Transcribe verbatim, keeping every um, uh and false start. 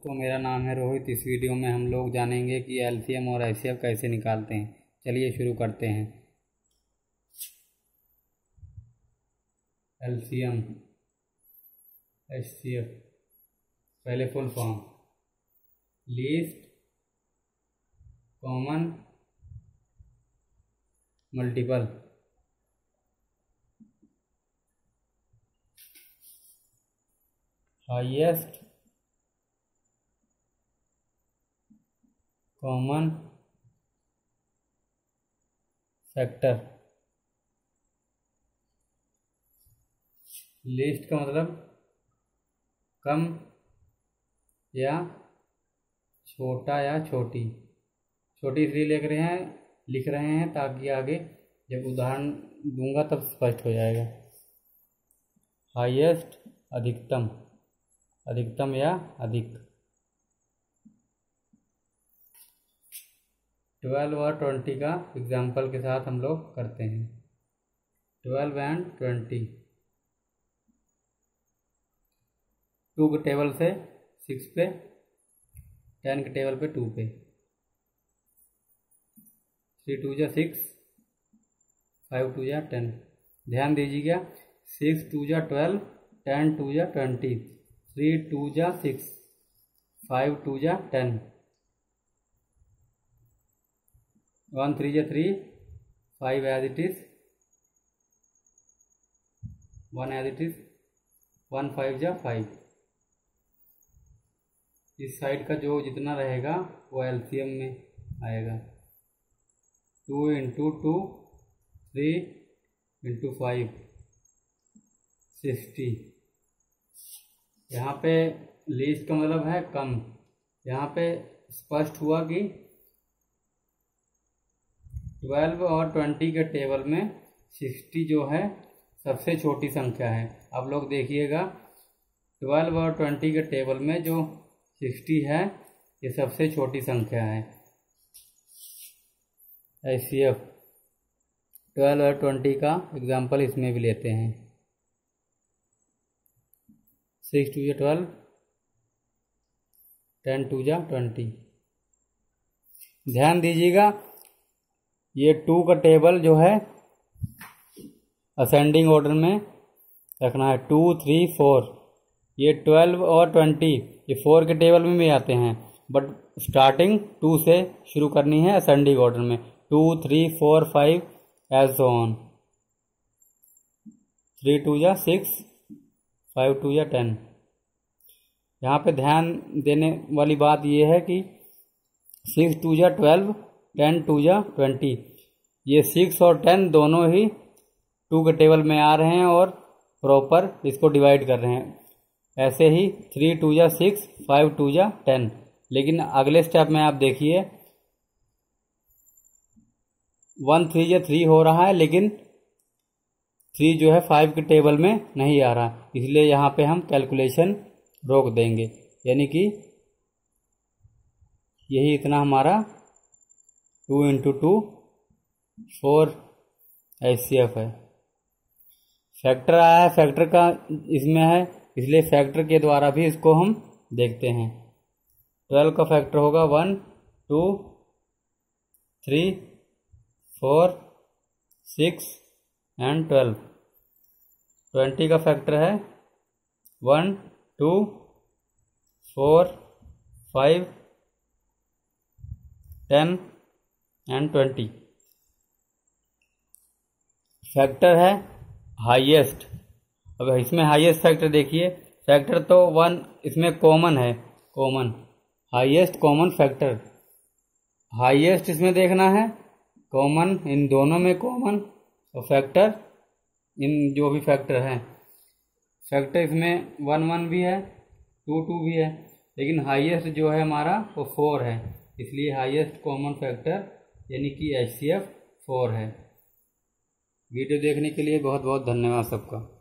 तो मेरा नाम है रोहित। इस वीडियो में हम लोग जानेंगे कि एलसीएम और एचसीएफ कैसे निकालते हैं। चलिए शुरू करते हैं। एलसीएम एचसीएफ, पहले full form least common multiple. Highest common factor. Least का मतलब कम या छोटा या छोटी। छोटी इसलिए लिख रहे हैं लिख रहे हैं ताकि आगे जब उदाहरण दूंगा तब स्पष्ट हो जाएगा। हाईएस्ट अधिकतम, अधिकतम या अधिक। ट्वेल्व और ट्वेंटी का एग्जाम्पल के साथ हम लोग करते हैं। ट्वेल्व एंड ट्वेंटी, टू के टेबल से सिक्स पे, टेन के टेबल पे टू पे। थ्री टू जा सिक्स, फाइव टू जा टेन। ध्यान दीजिएगा, सिक्स टू जा ट्वेल्व, टेन टू जा ट्वेंटी, थ्री टू जा सिक्स, फाइव टू जा टेन, वन थ्री जा three, five as it is, one as it is, one five जा फाइव। इस साइड का जो जितना रहेगा वो एलसीएम में आएगा। Two into two, three into five, sixty. यहाँ पे लीस्ट का मतलब है कम। यहाँ पे स्पष्ट हुआ कि ट्वेल्व और ट्वेंटी के टेबल में सिक्सटी जो है सबसे छोटी संख्या है। आप लोग देखिएगा, ट्वेल्व और ट्वेंटी के टेबल में जो सिक्सटी है ये सबसे छोटी संख्या है। एचसीएफ ट्वेल्व और ट्वेंटी का एग्जाम्पल इसमें भी लेते हैं। सिक्स टू जा ट्वेल्व, टेन टू जा ट्वेंटी। ध्यान दीजिएगा, ये टू का टेबल जो है असेंडिंग ऑर्डर में रखना है। Two three four. ये ट्वेल्व और ट्वेंटी ये फोर के टेबल में भी आते हैं, बट स्टार्टिंग टू से शुरू करनी है असेंडिंग ऑर्डर में। Two three four five as so on. Three two जा सिक्स, फाइव टू जा टेन। यहाँ पे ध्यान देने वाली बात ये है कि सिक्स टू जा ट्वेल्व, टेन टू जा ट्वेंटी। ये सिक्स और टेन दोनों ही टू के टेबल में आ रहे हैं और प्रॉपर इसको डिवाइड कर रहे हैं। ऐसे ही थ्री टू जा सिक्स, फाइव टू जा टेन। लेकिन अगले स्टेप में आप देखिए, वन थ्री जा थ्री हो रहा है, लेकिन थ्री जो है फाइव के टेबल में नहीं आ रहा, इसलिए यहाँ पे हम कैलकुलेशन रोक देंगे। यानी कि यही इतना हमारा two into two four HCF है। फैक्टर आया है, फैक्टर का इसमें है, इसलिए फैक्टर के द्वारा भी इसको हम देखते हैं। ट्वेल्व का फैक्टर होगा one, two, three, four, six and twelve. Twenty का फैक्टर है one, two, four, five, ten and twenty. Factor है हाईएस्ट। अब इसमें हाईएस्ट फैक्टर देखिए, फैक्टर तो वन इसमें कॉमन है, common highest common factor. Highest इसमें देखना है, कॉमन इन दोनों में कॉमन, और फैक्टर इन जो भी फैक्टर हैं। फैक्टर इसमें वन वन भी है, टू टू भी है, लेकिन हाईएस्ट जो है हमारा वो फोर है, इसलिए हाईएस्ट कॉमन फैक्टर यानी कि एचसीएफ फोर है। वीडियो देखने के लिए बहुत बहुत धन्यवाद सबका।